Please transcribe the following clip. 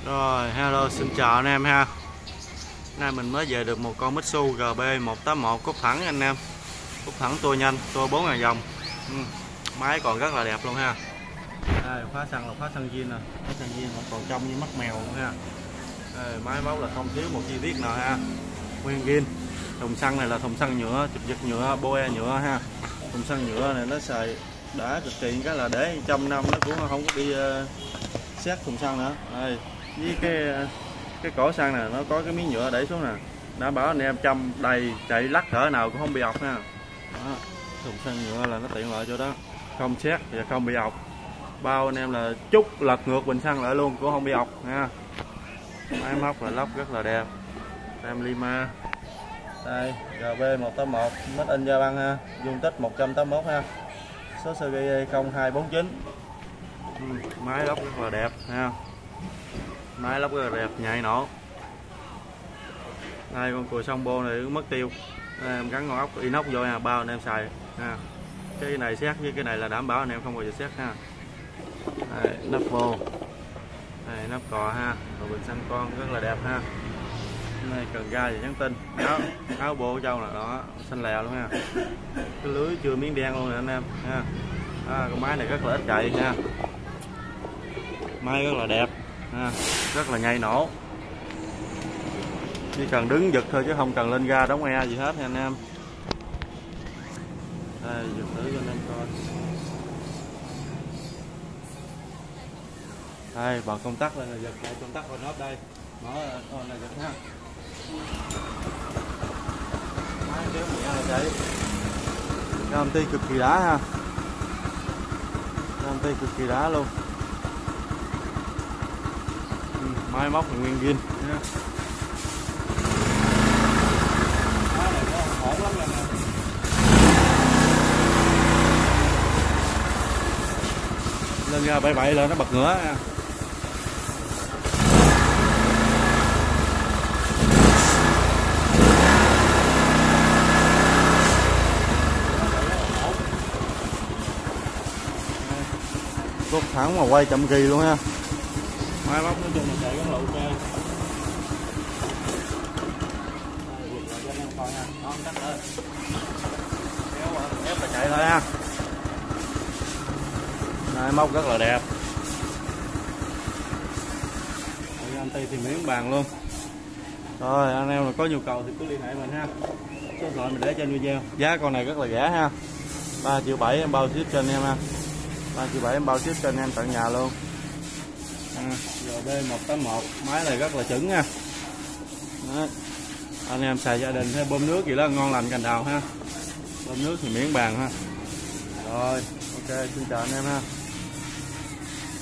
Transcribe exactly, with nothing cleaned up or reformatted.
Rồi, hello, xin chào anh em ha. Nay mình mới về được một con Mitsu G B một tám một cốt thẳng anh em. Cốt thẳng tua nhanh, tua bốn ngàn vòng. Ừ. Máy còn rất là đẹp luôn ha. Đây, khóa xăng là khóa xăng zin nè, khóa xăng zin vẫn còn trong như mắt mèo luôn ha. Đây, máy móc là không thiếu một chi tiết nào ha. Nguyên zin. Thùng xăng này là thùng xăng nhựa, chụp giật nhựa, boe nhựa ha. Thùng xăng nhựa này nó xài đã cực kỳ, cái là để trăm năm nó cũng không có bị uh, xét thùng xăng nữa. Đây, với cái cái cổ xăng này nó có cái miếng nhựa để xuống nè, đảm bảo anh em châm đầy chạy lắc cỡ nào cũng không bị ọc nha. Đó, thùng xăng nhựa là nó tiện lợi chỗ đó, không xét và không bị ọc. Bao anh em là chút lật ngược bình xăng lại luôn cũng không bị ọc nha. Máy móc là lắp rất là đẹp, tem Lima. Đây, G B một tám một made in Japan ha, dung tích một trăm tám mươi mốt ha, số series không hai bốn chín. Ừ, máy lắp rất là đẹp ha, máy lắp rất là đẹp, nhạy nổ. Đây, con cùi song bô này mất tiêu. Đây, em gắn con ốc inox vô nha, bao anh em xài ha. Cái này xét với cái này là đảm bảo anh em không bao giờ xét ha. Đây, nắp bô, đây, nắp cò ha, rồi bình xăng con rất là đẹp ha. Này cần ga thì nhắn tin, áo, áo bộ châu là đó, xanh lè luôn ha. Cái lưới chưa miếng đen luôn nè anh em ha. À, con máy này rất là ít chạy nha, máy rất là đẹp ha, rất là nhạy nổ. Chỉ cần đứng giật thôi chứ không cần lên ga đóng e gì hết nha anh em. Đây, giật thử cho anh em coi. Đây, bật công tắc lên là giật, đây công tắc on off đây, mở on là giật ha. Máy kéo nhẹ là chạy. Công ty cực kỳ đá ha, công ty cực kỳ đá luôn. Ừ, máy móc là nguyên zin nha. Máy này nó ổn lắm nha. Lên ra bảy bảy là nó bật ngửa nha. Cốt thẳng mà quay chậm kỳ luôn ha. Máy móc nói chung là chạy rất là ok. Ép là chạy thôi ha. Máy móc rất là đẹp. Anh Tây thì miếng bàn luôn. Rồi anh em là có nhu cầu thì cứ liên hệ mình ha. Số điện thoại mình để trên video. Giá con này rất là rẻ ha. ba triệu bảy em bao ship cho anh em ha. ba triệu bảy em bao ship cho anh em tận nhà luôn. À, G B một tám một, máy này rất là chuẩn nha. Đó. Anh em xài gia đình hay bơm nước gì đó ngon lành cành đào ha. Bơm nước thì miếng bàn ha. Rồi, ok, xin chào anh em ha.